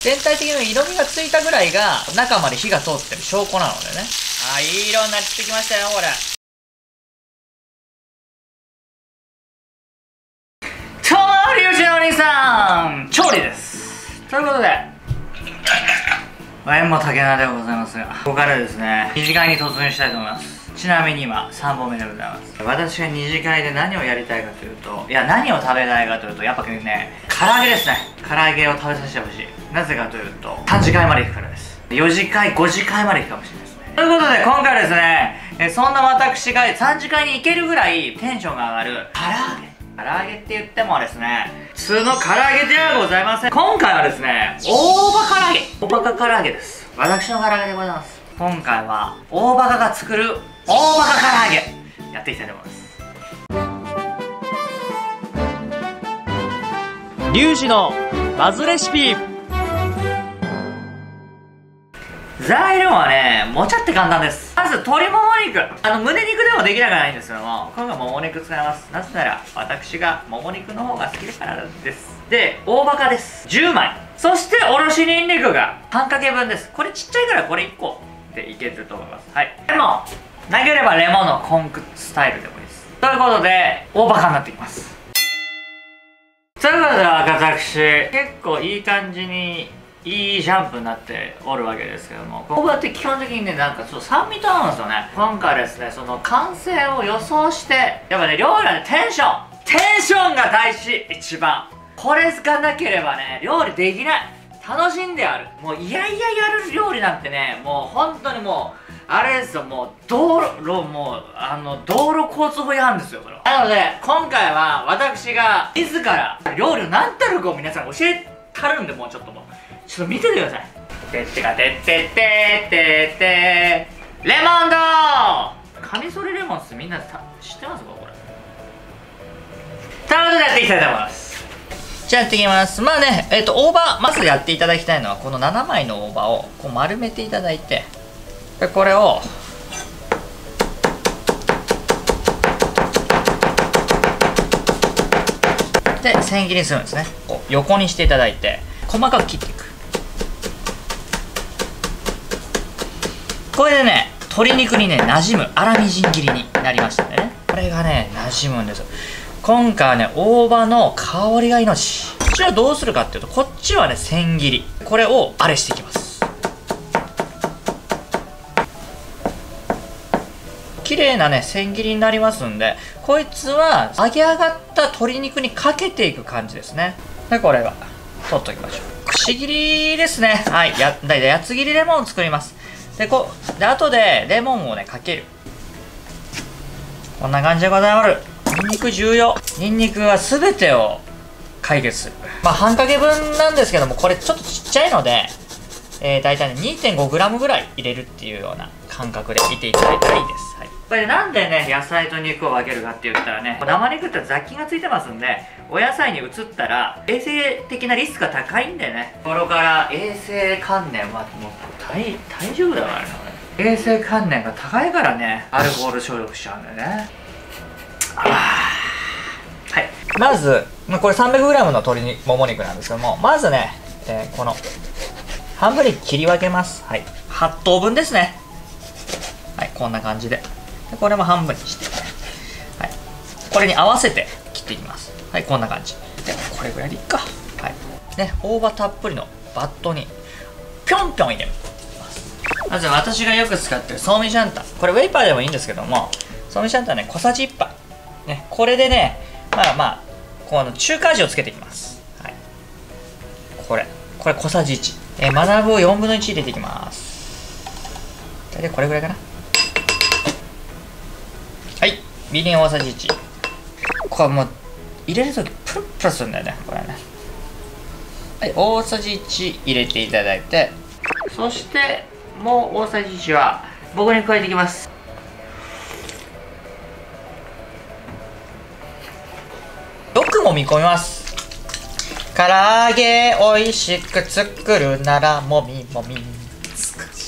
全体的に色味がついたぐらいが中まで火が通ってる証拠なのでね。あ、いい色になってきましたよ、これ。どうも、リュウジのお兄さん、調理です。ということで、縁も竹菜でございますが、ここからですね、二次会に突入したいと思います。ちなみに今、3本目でございます。私が二次会で何をやりたいかというと、いや、何を食べたいかというと、やっぱね、唐揚げですね。唐揚げを食べさせてほしい。なぜかというと、3次会まで行くからです。4次会、5次会まで行くかもしれないですね。ということで、今回はですね、そんな私が3次会に行けるぐらいテンションが上がる唐揚げ。唐揚げって言ってもですね、普通の唐揚げではございません。今回はですね、大葉唐揚げ。大葉唐揚げです。私の唐揚げでございます。今回は、大葉が作る大葉唐揚げ、やっていきたいと思います。 リュウジのバズレシピ。 材料はね、もちゃって簡単です。まず鶏もも肉。胸肉でもできなくないんですけども、今回もも肉使います。なぜなら私がもも肉の方が好きだからです。で、大葉です。10枚。そしておろしにんにくが半かけ分です。これちっちゃいからこれ1個でいけると思います。はい。レモン。なければレモンのコンクスタイルでもいいです。ということで、大葉になってきます。ということで私、結構いい感じにいいジャンプになっておるわけですけども、大葉って基本的にね、なんかちょっと酸味と合うんですよね。今回ですね、その完成を予想して、やっぱね、料理はね、テンションが大事、一番。これがなければね、料理できない。楽しんでやる。もういやいややる料理なんてね、もう本当にもう、あれですよ、もう道路交通法違反ですよ、これは。なので、今回は私が自ら料理を何たるかを皆さん教えたるんで、もうちょっと見ててください。てってかてってってってってレモンドカミソリレモンってみんな知ってますか、これ。ということでやっていきたいと思います。じゃあやっていきます。まあね、大葉、まずやっていただきたいのは、この7枚の大葉をこう丸めていただいて、でこれをで千切りにするんですね。こう横にしていただいて細かく切っていく。これでね、鶏肉にね馴染む粗みじん切りになりましたんでね、これがね馴染むんですよ。今回はね、大葉の香りが命。こっちはどうするかっていうと、こっちはね千切り、これをあれしていきます。綺麗なね千切りになりますんで、こいつは揚げ上がった鶏肉にかけていく感じですね。でこれは取っときましょう。くし切りですね。はい、だいたい八つ切りレモンを作ります。で後でレモンをねかける。こんな感じでございます。ニンニク重要。ニンニクは全てを解決する。まあ半かけ分なんですけども、これちょっとちっちゃいので、だいたいね 2.5g ぐらい入れるっていうような感覚でいていただいたらいいです。はい、これなんでね野菜と肉を分けるかって言ったらね、生肉って雑菌がついてますんで、お野菜に移ったら衛生的なリスクが高いんでね、これから衛生観念はもう大丈夫だからね。衛生観念が高いからね、アルコール消毒しちゃうんだよね。はい、まず、これ 300g の鶏もも肉なんですけども、まずね、この半分に切り分けます。はい、8等分ですね。はい、こんな感じで。これも半分にして、はい、これに合わせて切っていきます。はい、こんな感じで、これぐらいでいいか。はいね、大葉たっぷりのバットにぴょんぴょん入れます。まず私がよく使ってるソーミシャンタン、これウェイパーでもいいんですけども、ソーミシャンタンね小さじ1杯ね、これでね、この中華味をつけていきます。はい、これ小さじ1、マナブを4分の1入れていきます。大体これぐらいかな。はい、みりん大さじ1。これもう入れるときプルプルするんだよね、これね。はい、大さじ1入れていただいて、そしてもう大さじ1は僕に加えていきます。よくもみ込みます。唐揚げおいしく作るならもみもみ、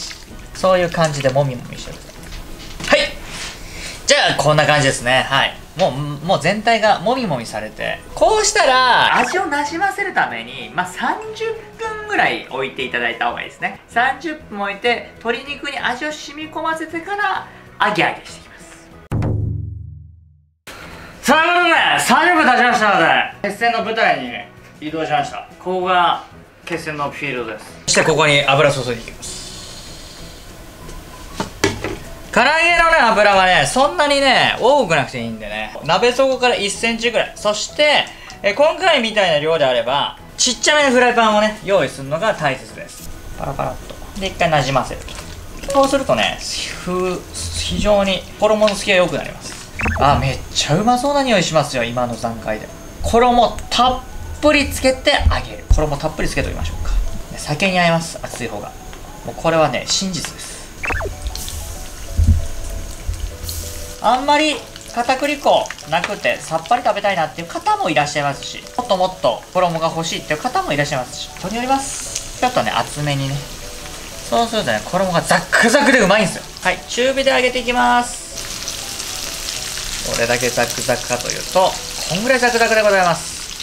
そういう感じでもみもみしてください。はい、じゃあこんな感じですね。はい、 もう全体がもみもみされて、こうしたら味をなじませるために30分ぐらい置いていただいた方がいいですね。30分置いて鶏肉に味を染み込ませてから揚げしていきます。さあ、ということで30分経ちましたので決戦の舞台に移動しました。ここが決戦のフィールドです。そしてここに油注いでいきます。唐揚げのね、油はね、そんなにね、多くなくていいんでね、鍋底から1センチぐらい。そして、今回みたいな量であれば、ちっちゃめのフライパンをね、用意するのが大切です。パラパラっと。で、一回なじませると。そうするとね、非常に衣の付きが良くなります。あ、めっちゃうまそうな匂いしますよ、今の段階で。衣たっぷりつけて揚げる。衣たっぷりつけておきましょうか。酒に合います、熱い方が。もうこれはね、真実です。あんまり片栗粉なくてさっぱり食べたいなっていう方もいらっしゃいますし、もっともっと衣が欲しいっていう方もいらっしゃいますし、人によります。ちょっとね、厚めにね。そうするとね、衣がザックザクでうまいんですよ。はい、中火で揚げていきます。どれだけザクザクかというと、こんぐらいザクザクでございます。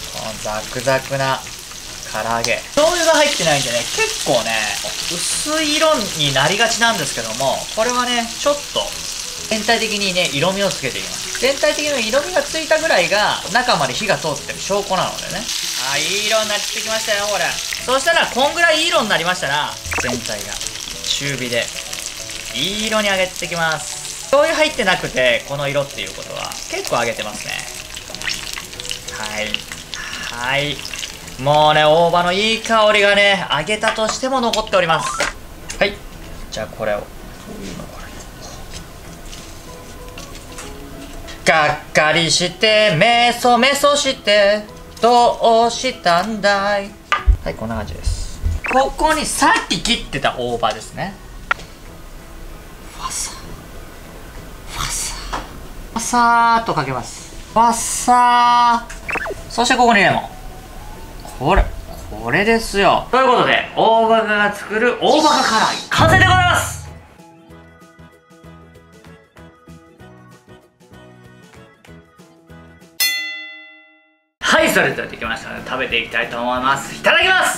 このザクザクな唐揚げ。醤油が入ってないんでね、結構ね、薄い色になりがちなんですけども、これはね、ちょっと全体的にね、色味をつけていきます。全体的に色味がついたぐらいが中まで火が通ってる証拠なのでね。あ、いい色になってきましたよ、これ。そしたら、こんぐらいいい色になりましたら、全体が中火でいい色に揚げていきます。醤油入ってなくてこの色っていうことは結構揚げてますね。はい。もうね、大葉のいい香りがね、揚げたとしても残っております。はい。じゃあこれを。がっかりしてメソメソしてどうしたんだい。はい、こんな感じです。ここにさっき切ってた大葉ですね。ファサファサーっとかけます。ファサー。そしてここにレモン。これですよ。ということで大葉が作る大葉唐揚げ完成でございます。はい、それではできましたので食べていきたいと思います。いただきます。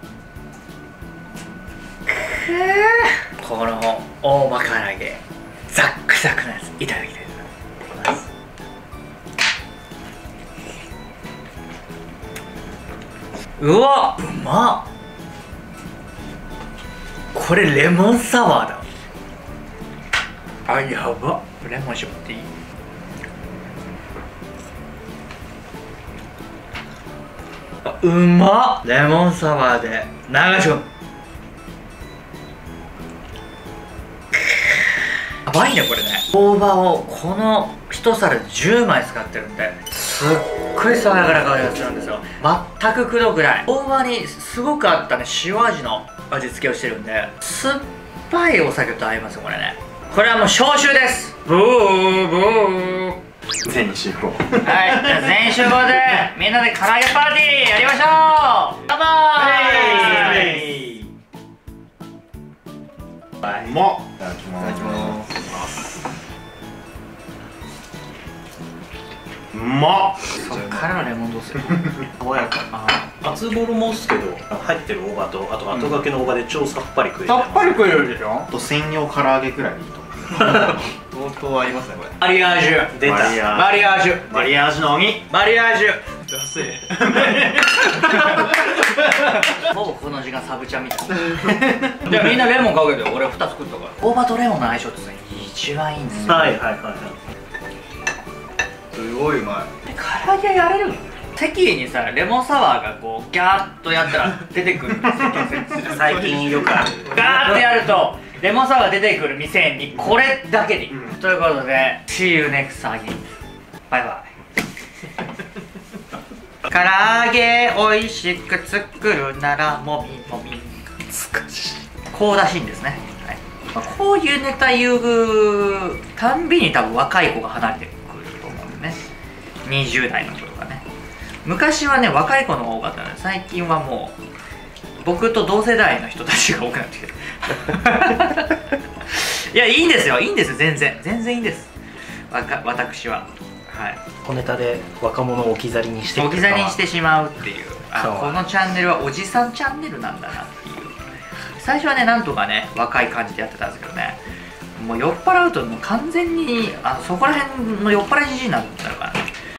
この大葉唐揚げザックザクのやついただきたいと思います。うわ、うまっ。これレモンサワーだ。あ、やば。レモン絞っていい？うまっ。レモンサワーで流し込む。やばいね、これね。大葉をこの一皿で10枚使ってるんですっごい爽やかな香りがするんですよ。全くくどくない。大葉にすごく合ったね、塩味の味付けをしてるんで、酸っぱいお酒と合いますよ、これね。これはもう消臭です。ブーブー。 全員集合。 はい、じゃあ全員集合でみんなで唐揚げパーティーやりましょう。乾杯。 うまっ。いただきます。うまっ。 そっからのレモンどうする？ 爽やか。 厚衣ですけど入ってる大葉とあと後掛けの大葉で超さっぱり食える。 さっぱり食えるでしょ。 と専用唐揚げくらいでいいと思う。相当合いますねこれ。 マリアージュ出た。 マリアージュ。 マリアージュの鬼。 マリアージュ。 安い。 ほぼこの時間サブちゃんみたいな。じゃあみんなレモンかけて、俺2つ食ったから。大葉とレモンの相性って一番いいんですよ。 はい。 すごいうまい。 唐揚げやれるの？席にさ、レモンサワーがこうギャーッとやったら出てくるんですよ。 最近よくある。 ガーッとやるとレモンサワーが出てくる店にこれだけでいい。ということで See you next again。バイバイ。唐揚げおいしく作るならもみもみ。 難しい。 こうらしいんですね。はい。こういうネタ言うたんびに多分若い子が離れてくると思うんでね。20代の子とかね。昔はね、若い子の方が多かったので、最近はもう僕と同世代の人たちが多くなってきてる。いや、いいんですよ、全然いいんです。私は。 はい小ネタで若者を置き去りにして置き去りにしてしまうっていう、 そうこのチャンネルはおじさんチャンネルなんだなっていう。最初はねなんとかね若い感じでやってたんですけどね、もう酔っ払うともう完全にそこら辺の酔っ払いじじいになるんだろうからね。